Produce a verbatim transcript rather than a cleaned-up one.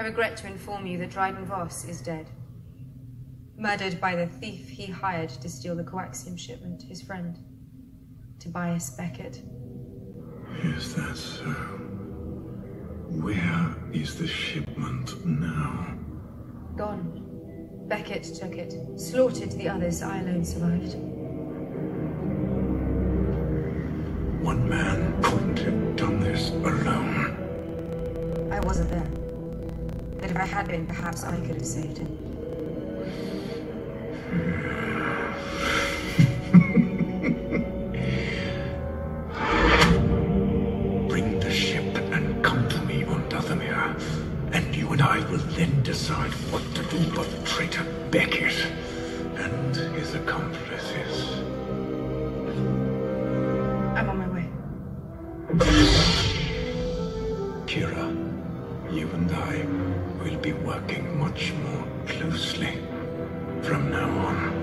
regret to inform you that Dryden Voss is dead. Murdered by the thief he hired to steal the coaxium shipment, his friend, Tobias Beckett. Is that so? Where is the shipment now? Gone. Beckett took it, slaughtered the others. I alone survived. One man couldn't have done this alone. I wasn't there. But if I had been, perhaps I could have saved him. Bring the ship and come to me on Dathomir, and you and I will then decide what to do about the traitor Beckett and his accomplices. I'm on my way. Kira, you and I will be working much more closely from now on.